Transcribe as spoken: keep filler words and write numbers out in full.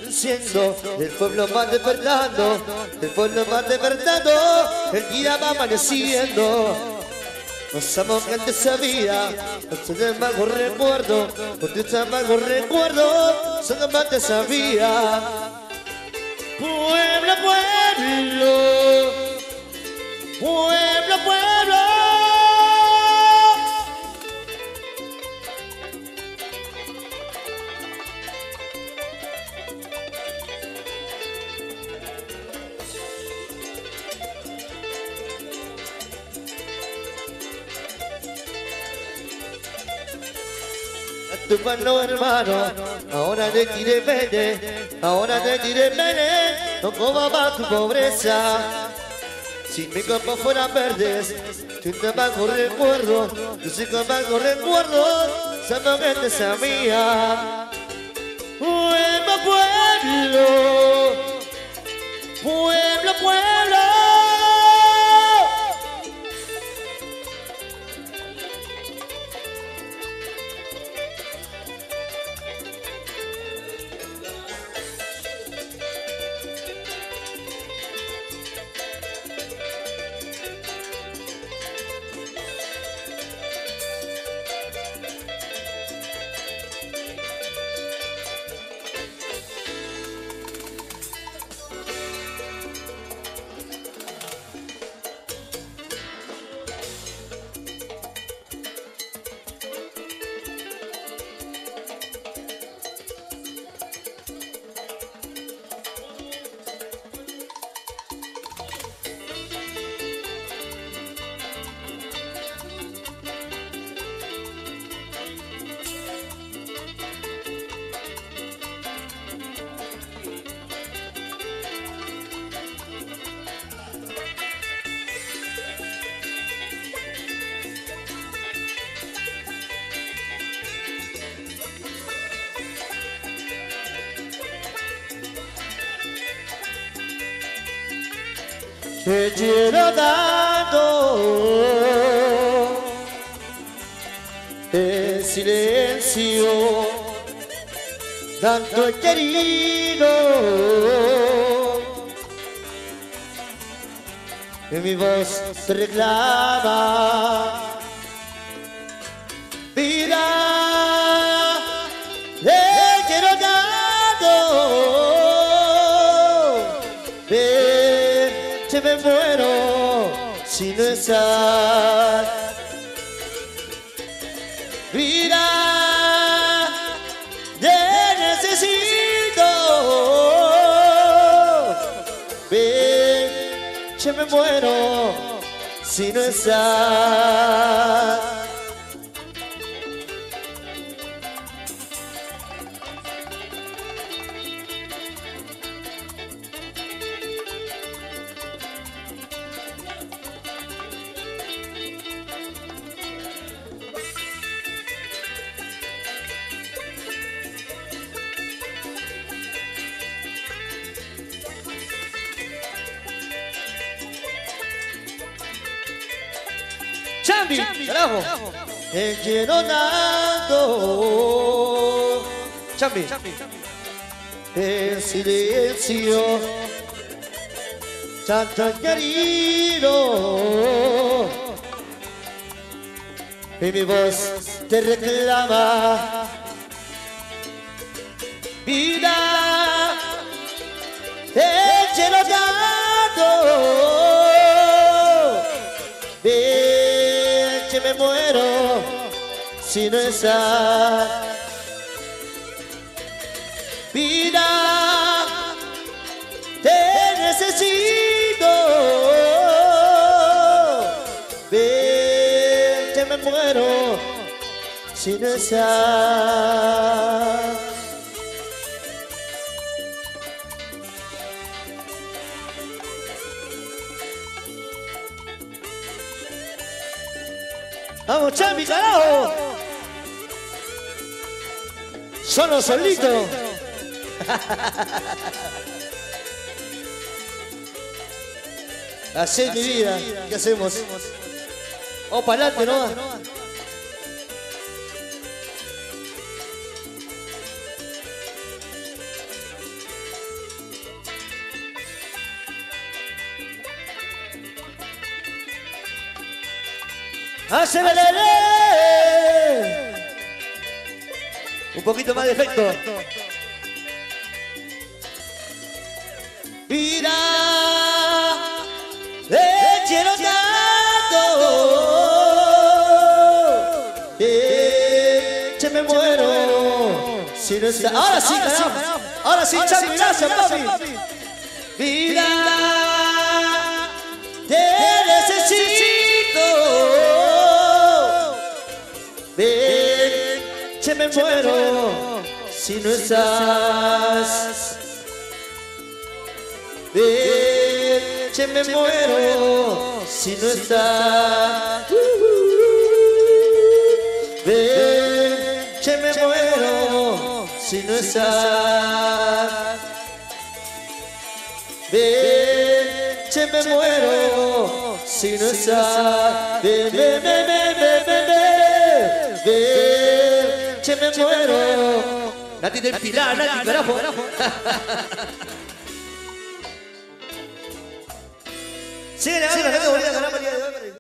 siendo el pueblo va despertando, el pueblo va despertando, el día va amaneciendo. No sabemos que antes sabía, no se vago recuerdo, porque te vago recuerdo, solo más te sabía. Pueblo, pueblo, pueblo, pueblo. Tu mano hermano, ahora te tiré vene, ahora te tiré vene, no cómo va tu pobreza. Si mi copa fuera verdes, tú te vas con recuerdo, yo sé que vas con recuerdo, solo que te sabía. Pueblo, pueblo, pueblo, pueblo. Te quiero dando en silencio, tanto he querido, y mi voz te reclama. Vida, te quiero dando. Se me muero si no estás. Vida, te necesito. Ven, se me muero si no estás. Chambi, carajo. Te quiero dando. Chambi. En silencio, tanto querido, y mi voz te reclama. Vida, te quiero dando. Me muero si no estás. Vida, te necesito. Ven, que me muero si no estás. Vamos, Chambi, carajo. Solo solito. Así es mi vida. ¿Qué hacemos? Vamos para adelante, ¿no? ¡Aceleré! Un poquito más de efecto. Vida, te quiero tanto, eh, que me muero si no está. Ahora sí, carajo. Ahora sí, Charly, gracias, papi. Vida, te necesito, ven, que me muero si no estás. Ven, que me muero si no estás. Ven, que me muero si no estás. Ven, que me muero si no estás. Ven, ven, ven, ven, ven, ven, ven. Ven, que me muero. Nati del Pilar, Nati, carajo. Sí, le vamos a la categoría,